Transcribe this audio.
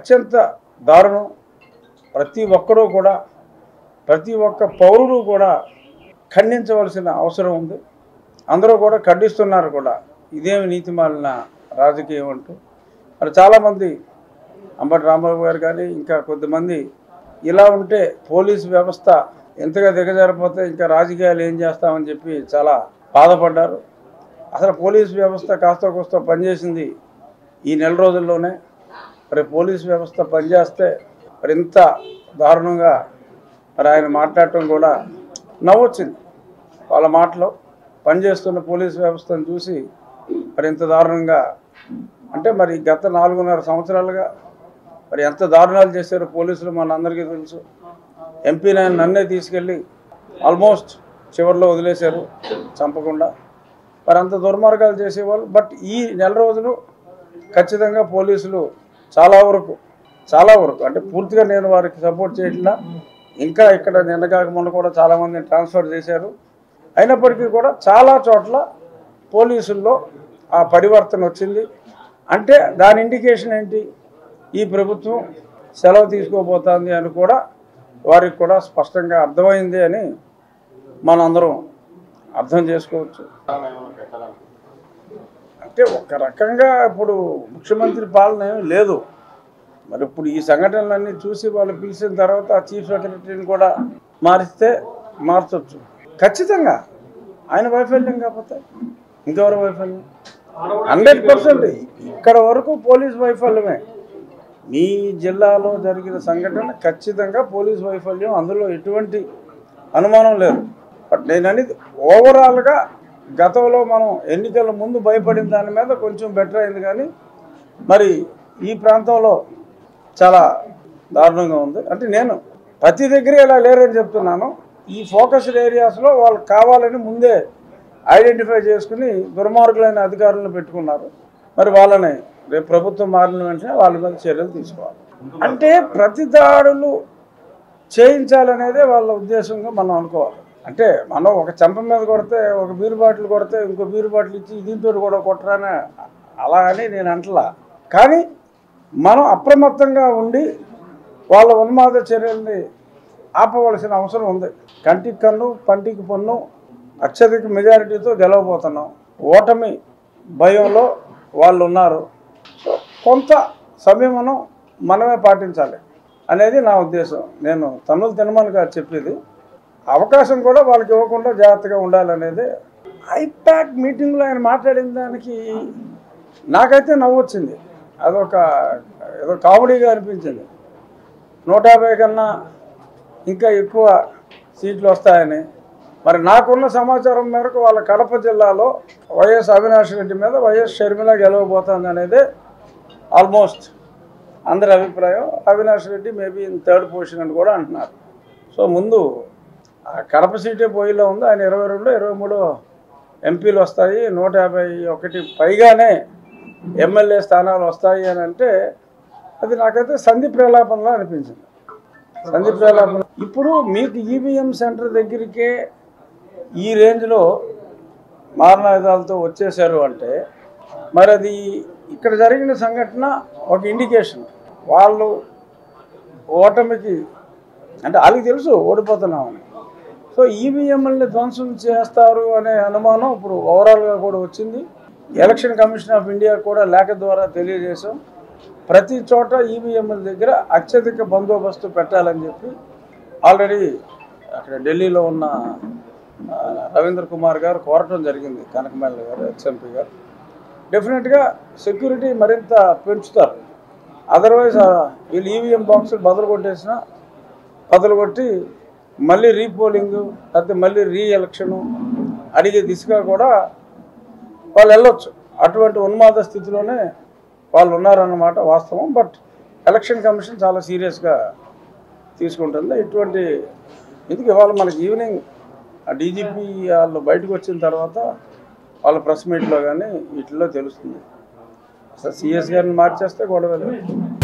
అత్యంత దారుణం. ప్రతి ఒక్కరూ కూడా, ప్రతి ఒక్క పౌరుడు కూడా ఖండించవలసిన అవసరం ఉంది. అందరూ కూడా ఖండిస్తున్నారు కూడా. ఇదేమి నీతిమాలిన రాజకీయం అంటూ. మరి చాలామంది అంబటి రాంబాబు గారు కానీ ఇంకా కొద్దిమంది ఇలా ఉంటే పోలీసు వ్యవస్థ ఎంతగా దిగజారిపోతే ఇంకా రాజకీయాలు ఏం చేస్తామని చెప్పి చాలా బాధపడ్డారు. అసలు పోలీసు వ్యవస్థ కాస్త కోస్త పనిచేసింది ఈ నెల రోజుల్లోనే. మరి పోలీసు వ్యవస్థ పనిచేస్తే మరి ఇంత దారుణంగా మరి ఆయన మాట్లాడటం కూడా నవ్వొచ్చింది. వాళ్ళ మాటలో పనిచేస్తున్న పోలీసు వ్యవస్థను చూసి మరి ఇంత దారుణంగా అంటే మరి గత 4.5 సంవత్సరాలుగా మరి ఎంత దారుణాలు చేశారో పోలీసులు మనందరికీ తెలుసు. ఎంపీ నన్నే తీసుకెళ్ళి ఆల్మోస్ట్ చివరిలో వదిలేశారు చంపకుండా. మరి అంత దుర్మార్గాలు చేసేవాళ్ళు. బట్ ఈ నెల రోజులు ఖచ్చితంగా పోలీసులు చాలా వరకు అంటే పూర్తిగా నేను వారికి సపోర్ట్ చేయట్లా. ఇంకా ఇక్కడ నిన్నగాక మొన్న కూడా చాలామందిని ట్రాన్స్ఫర్ చేశారు. అయినప్పటికీ కూడా చాలా చోట్ల పోలీసుల్లో ఆ పరివర్తన వచ్చింది. అంటే దాని ఇండికేషన్ ఏంటి? ఈ ప్రభుత్వం సెలవు తీసుకోబోతోంది అని కూడా వారికి కూడా స్పష్టంగా అర్థమైంది అని మనందరం అర్థం చేసుకోవచ్చు. అంటే ఒక రకంగా ఇప్పుడు ముఖ్యమంత్రి పాలన ఏమీ లేదు. మరి ఇప్పుడు ఈ సంఘటనలన్నీ చూసి వాళ్ళు పిలిచిన తర్వాత చీఫ్ సెక్రటరీని కూడా మార్చవచ్చు. ఖచ్చితంగా ఆయన వైఫల్యం కాకపోతే ఇంకెవరి వైఫల్యం? 100% ఇక్కడ వరకు పోలీస్ వైఫల్యమే. మీ జిల్లాలో జరిగిన సంఘటన ఖచ్చితంగా పోలీస్ వైఫల్యం, అందులో ఎటువంటి అనుమానం లేదు. బట్ నేను అనేది ఓవరాల్గా గతంలో మనం ఎన్నికల ముందు భయపడిన దాని మీద కొంచెం బెటర్ అయింది. కానీ మరి ఈ ప్రాంతంలో చాలా దారుణంగా ఉంది. అంటే నేను ప్రతి దగ్గర ఇలా లేరని చెప్తున్నాను. ఈ ఫోకస్డ్ ఏరియాస్లో వాళ్ళు కావాలని ముందే ఐడెంటిఫై చేసుకుని దుర్మార్గులైన అధికారులను పెట్టుకున్నారు. మరి వాళ్ళని రేపు ప్రభుత్వం మారిన వెంటనే వాళ్ళ మీద చర్యలు తీసుకోవాలి. అంటే ప్రతి దాడులు చేయించాలనేదే వాళ్ళ ఉద్దేశంగా మనం అనుకోవాలి. అంటే మనం ఒక చెంప మీద కొడితే, ఒక బీరు బాటిల్ కొడితే ఇంకో బీరు బాటిల్ ఇచ్చి దీంతో కూడా కొట్టరానే అలా అని నేను అంటలా. కానీ మనం అప్రమత్తంగా ఉండి వాళ్ళ ఉన్మాద చర్యల్ని ఆపవలసిన అవసరం ఉంది. కంటికి కన్ను పంటికి పన్ను అత్యధిక మెజారిటీతో గెలవబోతున్నాం. ఓటమి భయంలో వాళ్ళు ఉన్నారు. సో కొంత సంయమనం మనమే పాటించాలి అనేది నా ఉద్దేశం. నేను తన్నులు తినమని కాదు చెప్పేది. అవకాశం కూడా వాళ్ళకి ఇవ్వకుండా జాగ్రత్తగా ఉండాలనేది. ఐపాక్ మీటింగ్లో ఆయన మాట్లాడిన దానికి నాకైతే నవ్వొచ్చింది. అదొక ఏదో కామెడీగా అనిపించింది. 150 కన్నా ఇంకా ఎక్కువ సీట్లు వస్తాయని. మరి నాకున్న సమాచారం మేరకు వాళ్ళ కడప జిల్లాలో వైఎస్ అవినాష్ రెడ్డి మీద వైఎస్ షర్మిల గెలవబోతుంది అనేది ఆల్మోస్ట్ అందరి అభిప్రాయం. Avinash Reddy maybe in 3rd position అని కూడా అంటున్నారు. సో ముందు కడప సీటే పోయిలో ఉంది. ఆయన 22, 23 ఎంపీలు వస్తాయి, 151 పైగానే ఎమ్మెల్యే స్థానాలు వస్తాయి అని అంటే అది నాకైతే సంధి ప్రలాపంలా అనిపించింది. సంధి ప్రలాపం. ఇప్పుడు మీకు ఈవీఎం సెంటర్ దగ్గరికే ఈ రేంజ్లో మారణాయుధాలతో వచ్చేసారు అంటే మరి అది ఇక్కడ జరిగిన సంఘటన ఒక ఇండికేషన్. వాళ్ళు ఓటమికి అంటే వాళ్ళకి తెలుసు ఓడిపోతున్నామని. సో ఈవీఎంలని ధ్వంసం చేస్తారు అనే అనుమానం ఇప్పుడు ఓవరాల్గా కూడా వచ్చింది. ఎలక్షన్ కమిషన్ ఆఫ్ ఇండియా కూడా లేఖ ద్వారా తెలియజేశాం. ప్రతి చోట ఈవీఎంల దగ్గర అత్యధిక బందోబస్తు పెట్టాలని చెప్పి ఆల్రెడీ అక్కడ ఢిల్లీలో ఉన్న రవీంద్ర కుమార్ గారు కోరటం జరిగింది. కనకమేళ్ళ గారు, ఎక్స్ఎంపీ గారు. డెఫినెట్గా సెక్యూరిటీ మరింత పెంచుతారు. అదర్వైజ్ వీళ్ళు ఈవీఎం బాక్సులు బదులు కొట్టి మళ్ళీ రీపోలింగ్ లేకపోతే మళ్ళీ రీఎలక్షను అడిగే దిశగా కూడా వాళ్ళు వెళ్ళొచ్చు. అటువంటి ఉన్మాద స్థితిలోనే వాళ్ళు ఉన్నారన్నమాట వాస్తవం. బట్ ఎలక్షన్ కమిషన్ చాలా సీరియస్గా తీసుకుంటుంది ఇటువంటి. ఎందుకు ఇవాళ మనకి ఈవినింగ్ డీజీపీ వాళ్ళు బయటకు వచ్చిన తర్వాత వాళ్ళ ప్రెస్ మీట్లో కానీ వీటిల్లో తెలుస్తుంది. అసలు సిఎస్ గారిని మార్చేస్తే గొడవ లేదు.